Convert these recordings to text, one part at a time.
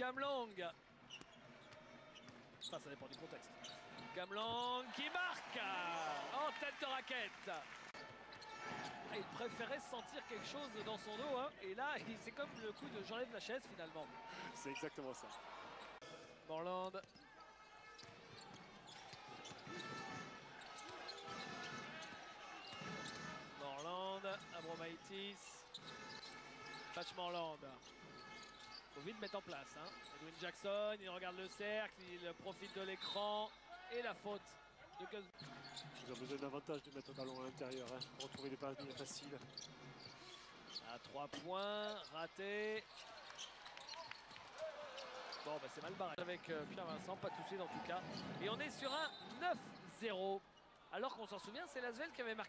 Cam Long. Enfin, ça dépend du contexte. Cam Long qui marque en tête de raquette. Il préférait sentir quelque chose dans son dos, hein. Et là, c'est comme le coup de j'enlève la chaise finalement. C'est exactement ça. Morland. Morland, Abromaitis. Patch Morland. Faut vite mettre en place. Hein. Edwin Jackson, il regarde le cercle, il profite de l'écran. Et la faute de Gus. Ils ont besoin davantage de mettre le ballon à l'intérieur. Hein. Retrouver les paniers faciles. À 3 points, raté. Bon, bah, c'est mal barré avec Pierre Vincent, pas touché en tout cas. Et on est sur un 9-0. Alors qu'on s'en souvient, c'est Lasvel qui avait marqué.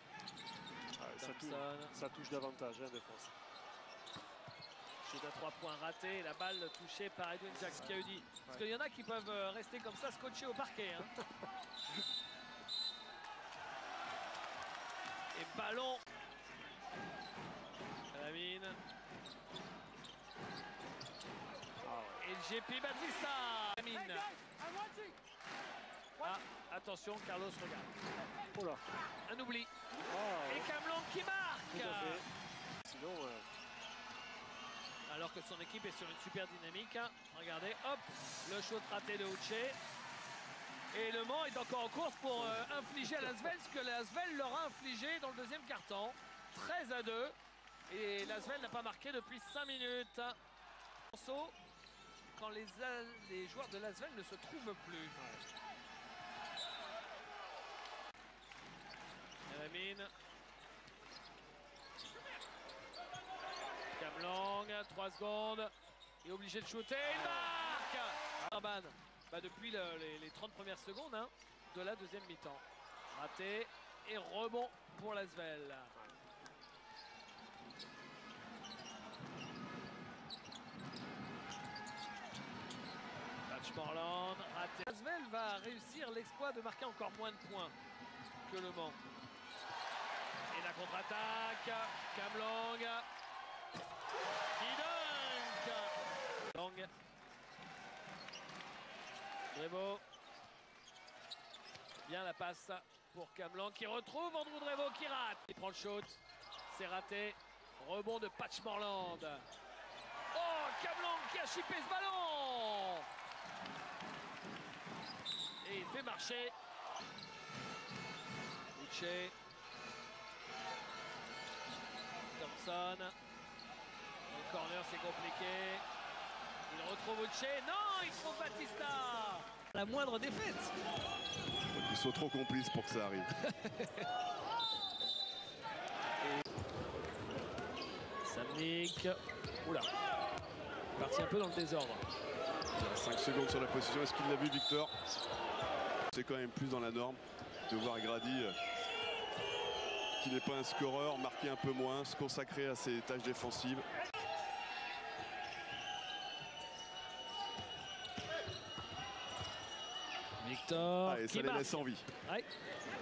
Ça touche davantage, hein, défense. Shoot à 3 points raté, la balle touchée par Edwin Jackson qui a eu dit. Parce qu'il y en a qui peuvent rester comme ça scotchés au parquet. Hein. Et ballon. À la mine. Et JP Batista. La mine. Ah, attention, Carlos regarde. Oh là. Un oubli. Oh. Et Cam Long qui marque. Tout à fait. Sinon, alors que son équipe est sur une super dynamique. Hein. Regardez, hop, le shoot raté de Uche. Et Le Mans est encore en course pour infliger à Lasvel ce que Lasvel leur a infligé dans le deuxième quart-temps. 13-2. Et Lasvel n'a pas marqué depuis 5 minutes. Quand les joueurs de Lasvel ne se trouvent plus. À la mine. Cam Long, 3 secondes. Il est obligé de shooter. Il marque. Arban, depuis les 30 premières secondes hein, de la deuxième mi-temps. Raté et rebond pour Lasvel. Patch Morland, raté. Lasvel va réussir l'exploit de marquer encore moins de points que Le Mans. Et la contre-attaque, Cam Long. Qui dunk. Long. Drevo. Bien la passe pour Cam Long qui retrouve Andrew Drevo qui rate. Il prend le shoot. C'est raté. Rebond de Patch Morland. Oh, Cam Long qui a chippé ce ballon. Et il fait marcher. Uche. Thompson. Le corner, c'est compliqué. Il retrouve Uche. Non, il trouve Batista. La moindre défaite. Ils sont trop complices pour que ça arrive. Samnik. Oula. Parti un peu dans le désordre. 5 secondes sur la position. Est-ce qu'il l'a vu, Victor? C'est quand même plus dans la norme de voir Grady, qui n'est pas un scoreur, marquer un peu moins, se consacrer à ses tâches défensives. Victor. Ah, et ça les laisse en vie. Ouais.